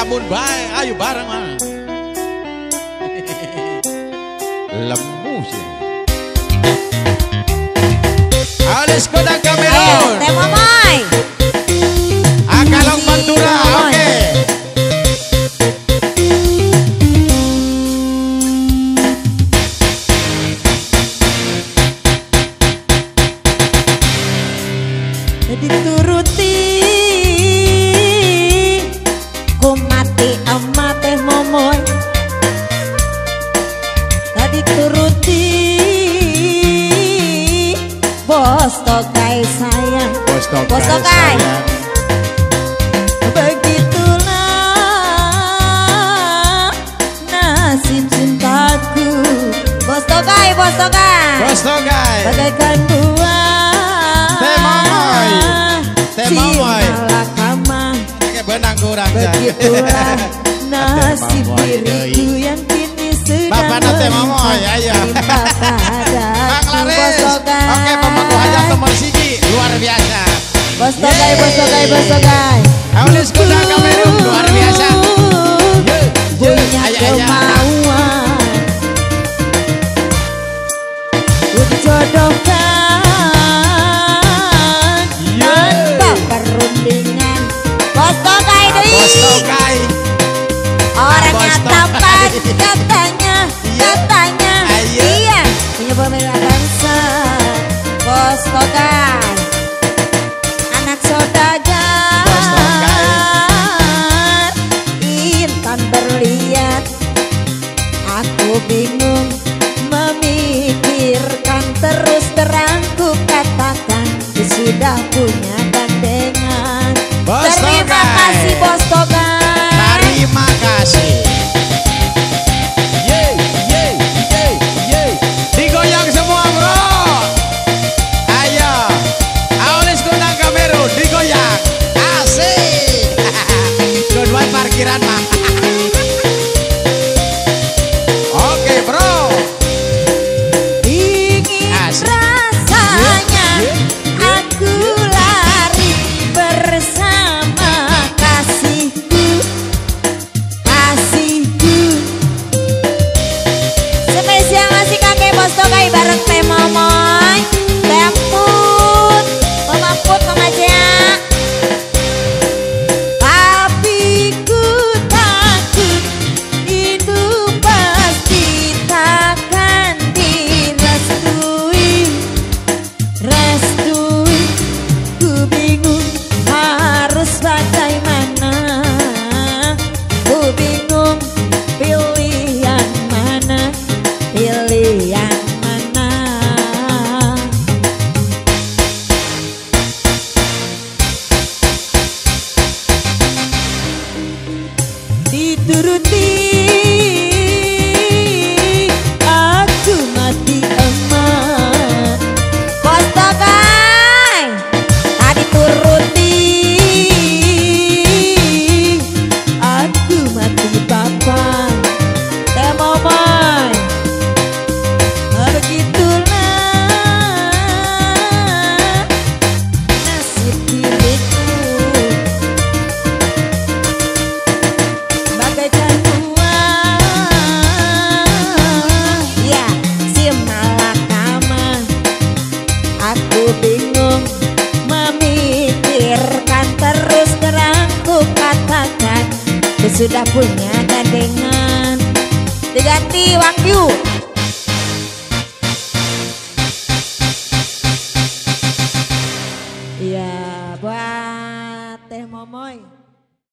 sabun baik, ayo bareng mah. Lemus ya. Alis Kodang Kamerun. Teh Momoy. Akalong Pantura, oke. Dituruti ku mati ama Teh Momoy. Tadi turuti Bos Tokai sayang. Bos Tokai sayang. Begitulah nasib cintaku. Bos Tokai, Bos Tokai. Bos Tokai. Bagaikan buah Teh Momoy. Teh Momoy. Malakama. Pakai benang kurang. Begitulah nasib diriku yang kini sedang Bapak Teh Momoy, ayo. Bang Laris. Oke, pemangku hajat nomor siji luar biasa. Bos Tokai, Bos Tokai, Bos Tokai. Alis Kodang Kamerun luar biasa. Punya kemauan untuk jodohkan tanpa perundingan. Bos Tokai deui. Bos Tokai. Orangnya Bos tampan Tokai. katanya Ayo. iya punya pemirsa bangsa. Bos Tokai anak saudagar Bos Tokai. intan berlian. Aku bingung memikirkan, terus terang ku katakan ku sudah punya gandengan. Bos Terima Tokai. kasih Bos Tokai. Terima kasih. Yeay, yeay, yeay, yeay. Digoyang semua bro. Ayo. Alis Kodang Kamerun digoyang. Asik. Kedua parkiran mah. Oke bro. Ingin Asik. rasanya aku lari bersama kasihku, kasihku. Spesial ngasih kakek Bos Tokai bareng Teh Momoy, Teh Ampun, Mama Put, Mama Jea. Tapi ku takut hidup pasti takkan direstui, restui. Ku bingung harus bagaimana. Ku bingung pilih yang mana, pilih yang mana. Dituruti aku mati emak. Bos Tokai tadi turuti aku mati bapak. Teh Momoy begitulah nasib diriku. Bagaikan buah, ya si malakama. Aku bingung memikirkan, terus terang ku katakan ku sudah punya gandengan. Diganti Wagyu. Iya buat Teh Momoy.